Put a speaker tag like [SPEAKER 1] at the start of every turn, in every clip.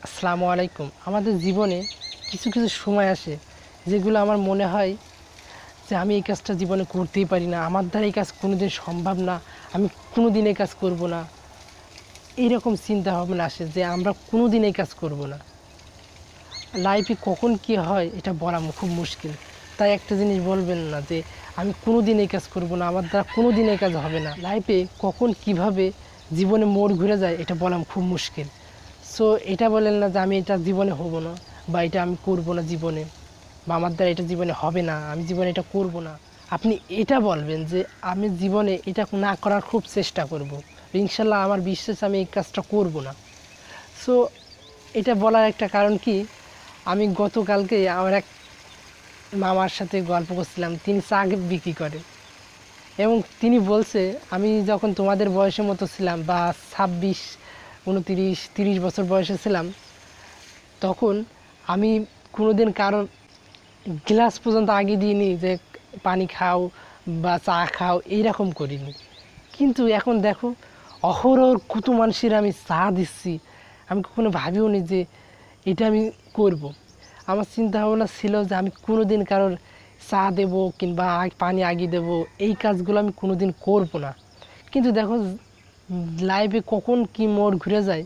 [SPEAKER 1] আসসালামু আলাইকুম। আমাদের জীবনে কিছু কিছু সময় আসে যেগুলো আমার মনে হয় যে আমি এই কাজটা জীবনে করতেই পারি না, আমার দ্বারা এই কাজ কোনোদিন সম্ভব না, আমি কোনোদিন এই কাজ করব না। এইরকম চিন্তা ভাবনা আসে যে আমরা কোনোদিন এই কাজ করব না। লাইফে কখন কি হয় এটা বলা খুব মুশকিল। তাই একটা জিনিস বলবেন না যে আমি কোনোদিন এই কাজ করব না, আমার দ্বারা কোনোদিন এই কাজ হবে না। লাইফে কখন কিভাবে জীবনে মোড় ঘুরে যায় এটা বলা খুব মুশকিল। সো এটা বলেন না যে আমি এটা জীবনে হব না, বা এটা আমি করব না জীবনে, বা আমার দ্বারা এটা জীবনে হবে না, আমি জীবনে এটা করব না। আপনি এটা বলবেন যে আমি জীবনে এটা না করার খুব চেষ্টা করব, ইনশাল্লাহ আমার বিশ্বাস আমি এই কাজটা করব না। সো এটা বলার একটা কারণ কি, আমি গতকালকে আমার এক মামার সাথে গল্প করছিলাম। তিনি চা বিক্রি করে এবং তিনি বলছে আমি যখন তোমাদের বয়সের মতো ছিলাম, বা 26, 29, 30 বছর বয়সে ছিলাম, তখন আমি কোনোদিন কারোর গ্লাস পর্যন্ত আগে দিইনি যে পানি খাও বা চা খাও, এইরকম করিনি। কিন্তু এখন দেখো, অহরহ কত মানুষের আমি চা দিচ্ছি। আমি কখনো ভাবিও নি যে এটা আমি করব। আমার চিন্তা ভাবনা ছিল যে আমি কোনো দিন কারোর চা দেব কিংবা পানি আগিয়ে দেব, এই কাজগুলো আমি কোনো দিন করব না। কিন্তু দেখো, লাইফে কখন কি মোড় ঘুরে যায়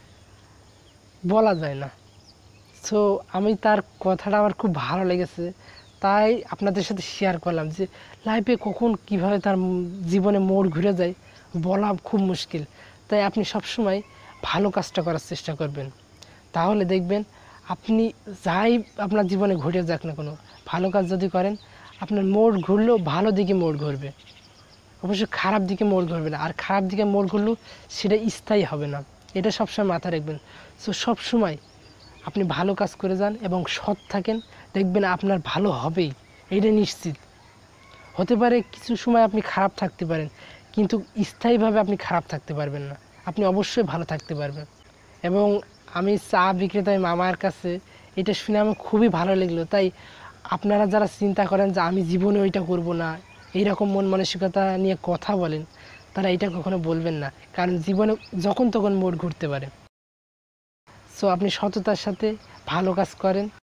[SPEAKER 1] বলা যায় না। সো আমি তার কথাটা আমার খুব ভালো লেগেছে, তাই আপনাদের সাথে শেয়ার করলাম যে লাইফে কখন কিভাবে তার জীবনে মোড় ঘুরে যায় বলা খুব মুশকিল। তাই আপনি সবসময় ভালো কাজটা করার চেষ্টা করবেন, তাহলে দেখবেন আপনি যাই আপনার জীবনে ঘটে যাক না কোনো, ভালো কাজ যদি করেন আপনার মোড় ঘুরলেও ভালো দিকে মোড় ঘুরবে, অবশ্যই খারাপ দিকে মোড় ঘুরবে না। আর খারাপ দিকে মোড় ঘুরলেও সেটা স্থায়ী হবে না, এটা সবসময় মাথায় রাখবেন। সো সবসময় আপনি ভালো কাজ করে যান এবং সৎ থাকেন, দেখবেন আপনার ভালো হবেই, এটা নিশ্চিত। হতে পারে কিছু সময় আপনি খারাপ থাকতে পারেন, কিন্তু স্থায়ীভাবে আপনি খারাপ থাকতে পারবেন না, আপনি অবশ্যই ভালো থাকতে পারবেন। এবং আমি চা বিক্রেতা মামার কাছে এটা শুনে আমার খুবই ভালো লাগলো। তাই আপনারা যারা চিন্তা করেন যে আমি জীবনে ওইটা করব না, এইরকম মন মানসিকতা নিয়ে কথা বলেন, তারা এটা কখনো বলবেন না, কারণ জীবনে যখন তখন মোড় ঘুরতে পারে। সো আপনি সততার সাথে ভালো কাজ করেন।